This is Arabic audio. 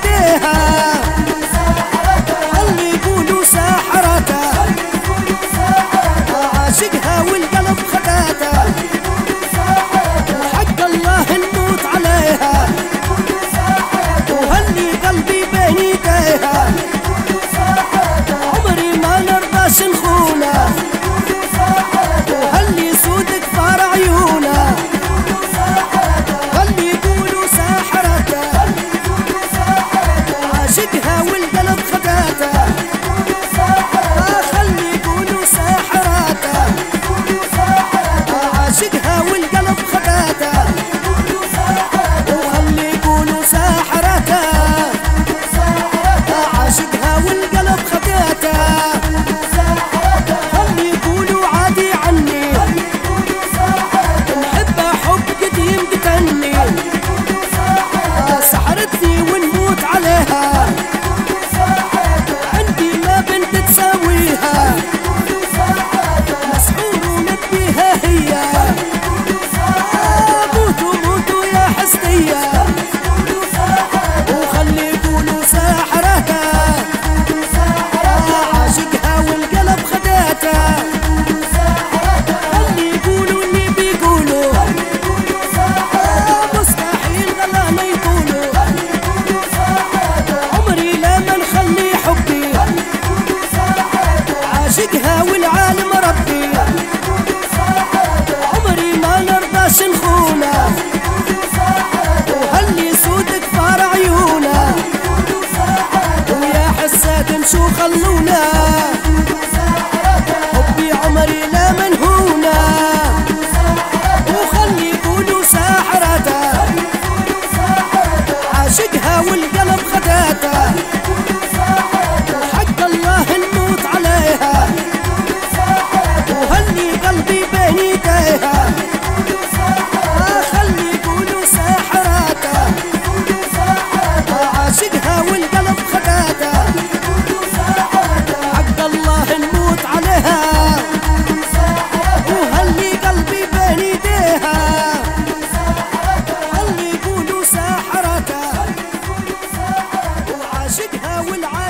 ايديها، خلي يقولوا ساحرتها، عاشقها والقلب خداتها، وحق الله نموت عليها، وهلي قلبي بين ايديها، عمري ما نرضاش نخونها، وهلي سود كفار عيونها، خلي يقولوا ساحرتها، عاشقها والقلب خداتها، خلي يقولوا ساحرتها، عاشقها والقلب خداتها، وخلي يقولوا ساحرتها، عاشقها والقلب خداتها، خلي يقولوا عادي عني، نحبها حب قديم قتلني، سحرتني ونموت عليها، عندي ما بنت تساويها، مسحور ونبيها هي، موتوا موتوا يا حسنية، وخلي يقولوا ساحرتها، عاشقها والقلب خداتها، خلي يقولوا اللي بيقولوا، مستحيل غلانا يقولوا، عمري لا ما نخلي حبي، عاشقها والعالم ربي، عمري ما نرضاش نخونها، وهلي سود كفار عيونها، ويا حساد امشوا خلونا، حبي عمري لا منهونا، وخلي يقولوا ساحرتها، عاشقها والقلب خداتها، حق الله نموت عليها، وهلي قلبي بين ايديها، خلي يقولوا ساحرتها، عاشقها والقلب خداتها، حق الله نموت عليها، وهلي قلبي بين ايديها، خلي يقولوا ساحرتها، وعاشقها والعالم